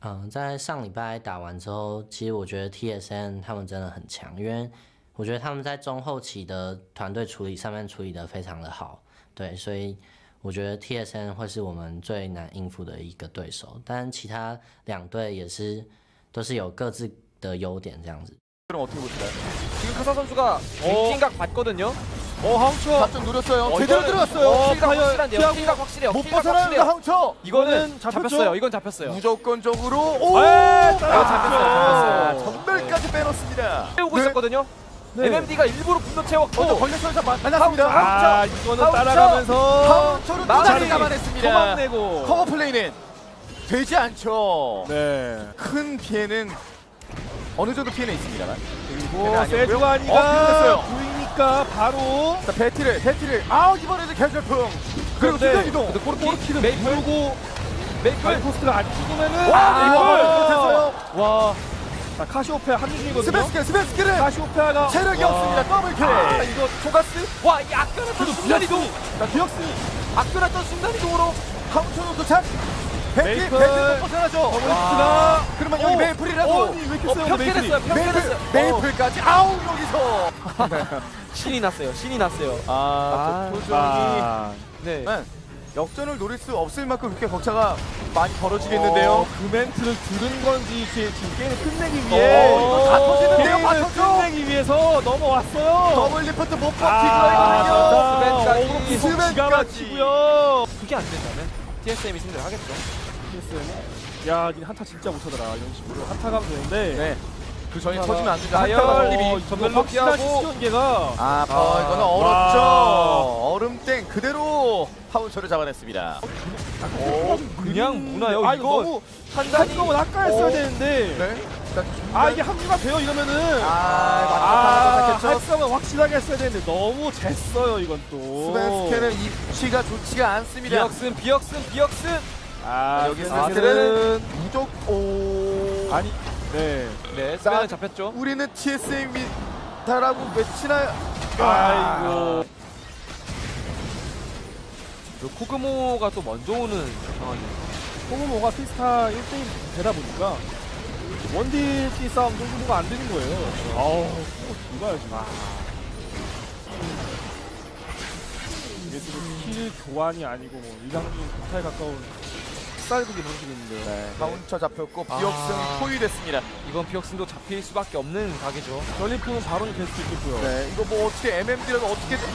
在上礼拜打完之后，其实我觉得 TSM 他们真的很强，因为我觉得他们在中后期的团队处理上面处理得非常的好，对，所以我觉得 TSM 会是我们最难应付的一个对手，但其他两队也是都是有各自的优点这样子。 그럼 어떻게 보실까요? 지금 카사 선수가 갱킹각 봤거든요. 하운처 바짝 노렸어요. 제대로 들어갔어요. 킹각 확실한데요. 킹각 확실해요. 못 벗어나요, 하운처. 이거는 잡혔어요. 이건 잡혔어요. 무조건적으로 잡혔어요. 전멸까지 빼놓습니다. 채우고 있었거든요. 네. MMD가 일부러 분노 채웠고 걸려서 만났습니다. 이거는 따라가면서 하운처로 또 자리 도망 잡아냈습니다. 내고 커버 플레이는 되지 않죠. 네. 큰 피해는 어느 정도 피해는 있습니다만. 그리고 세주안이가 보이니까 바로 자, 배틀을 이번에도 결절풍 그리고 순간이동 코르키는 메이플고 메이플 포스트가 안 죽으면은 이거 와. 자, 카시오페아 한 중이거든요. 스베스키를 카시오페아가 체력이 없습니다. 더블킬. 이거 초가스 와 이 아껴놨던 순간이동 자, 디럭스 아껴놨던 순간이동으로 하운처는 도착. 배틀 벗어나죠. 더블리스트가 그러면 여기 메이플이라도 왜 이렇게 세요? 평균했어요. 메이플까지 아우 여기서 신이 났어요. 도토정이 네. 역전을 노릴 수 없을 만큼 그렇게 격차가 많이 벌어지겠는데요. 그 멘트를 들은 건지 지금 게임을 끝내기 위해 이거 다 터지는데요. 다 게임을 터져. 끝내기 위해서 넘어왔어요. 더블 리프트 못 버티고 있거든요. 기가 막히고요. 그게 안 된다면 TSM이 승리를 하겠죠. 야, 니 한타 진짜 못하더라. 이런 식으로 한타 가면 되는데. 네. 그 전이 터지면 안 되죠. 다이얼 전멸로 피하고 연계가 이거는 얼었죠. 얼음땡 그대로 하운처를 잡아냈습니다. 그냥 무나요. 이거 이거 너무 한동안 아까 했어야 되는데. 네. 이게 합류가 돼요 이러면은. 맞겠죠. 할성은 확실하게 했어야 되는데 너무 쟀어요 이건 또. 스벤스케는 입치가 좋지가 않습니다. 비역슨. 여기서 스벤은 무조건 아니. 네. 네, 스벤은 잡혔죠. 우리는 TSM이다라고 외치나요? 아이고. 코그모가 또 먼저 오는 상황이에요. 코그모가 피스타 1대1 되다 보니까 원딜 싸움 정도가 안 되는 거예요. 아우, 이거야지. 이게 지금 킬 교환이 아니고 뭐 이상준 국타에 가까운 쌀국이 방식인데. 하운처 잡혔고 비역승 포위됐습니다. 이번 비역승도 잡힐 수밖에 없는 각이죠. 전리품은 바론이 될 수도 있겠고요. 네, 이거 뭐 어떻게 MMD라도 어떻게 되죠?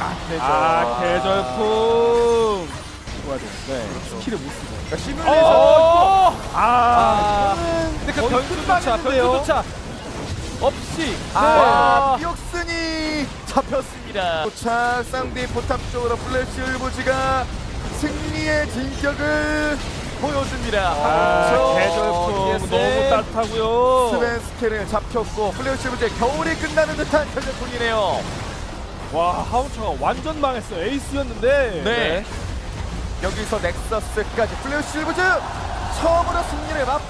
계절품. 좋아야 돼. 네. 스킬을 못 쓰고. 그러니까 시뮬레이션 근데 그 변수조차 없이 비역슨이 잡혔습니다. 도착 쌍디 포탑 쪽으로 플래시 울부지가 승리의 진격을 보여줍니다. 계절품 너무 따뜻하고요. 스벤스케를 잡혔고 플래시 울부지의 겨울이 끝나는 듯한 결정풍이네요. 와, 하운처가 완전 망했어요. 에이스였는데. 네. 여기서 넥서스까지 플래시 울부지 처음으로 승리를 맛